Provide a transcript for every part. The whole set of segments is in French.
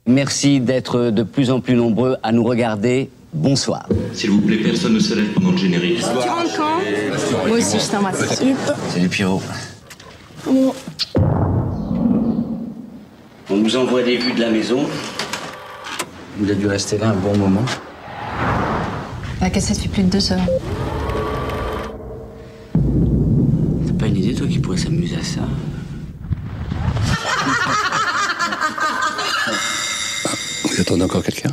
Merci d'être de plus en plus nombreux à nous regarder. Bonsoir. S'il vous plaît, personne ne se lève pendant le générique. Tu rentres quand? Moi aussi, je t'embrasse. Salut Pierrot. On nous envoie des vues de la maison. Il a dû rester là un bon moment. La cassette fait plus de 2 heures. T'as pas une idée, toi, qui pourrait s'amuser à ça? Vous attendez encore quelqu'un?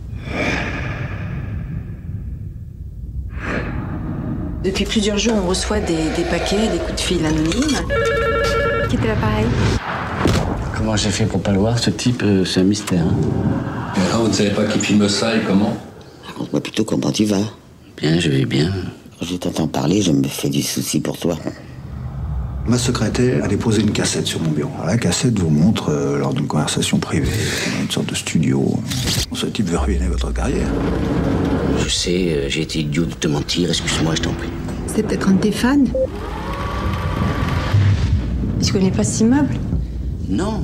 Depuis plusieurs jours, on reçoit des paquets, des coups de fil anonymes. Quittez l'appareil. Comment j'ai fait pour pas le voir, ce type, c'est un mystère. Hein. Et alors, vous ne savez pas qui filme ça et comment? Raconte-moi plutôt comment tu vas. Bien, je vais bien. Quand je t'entends parler, je me fais du souci pour toi. Ma secrétaire a déposé une cassette sur mon bureau. La cassette vous montre, lors d'une conversation privée, une sorte de studio. Ce type veut ruiner votre carrière. Je sais, j'ai été idiot de te mentir, excuse-moi, je t'en prie. C'est peut-être un de tes fans. Tu connais pas cet immeuble? Non.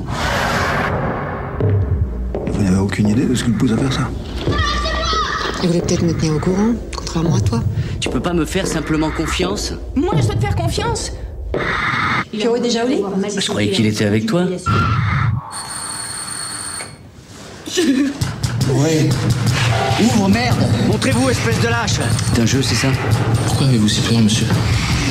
Vous n'avez aucune idée de ce qui le pousse à faire ça? Il voulait peut-être me tenir au courant, contrairement à toi. Tu peux pas me faire simplement confiance? Moi, je dois te faire confiance. Pierrot est déjà au lit? Je croyais qu'il était avec toi. Oui. Ouvre, merde! Montrez-vous, espèce de lâche! C'est un jeu, c'est ça? Pourquoi avez-vous si peur, monsieur?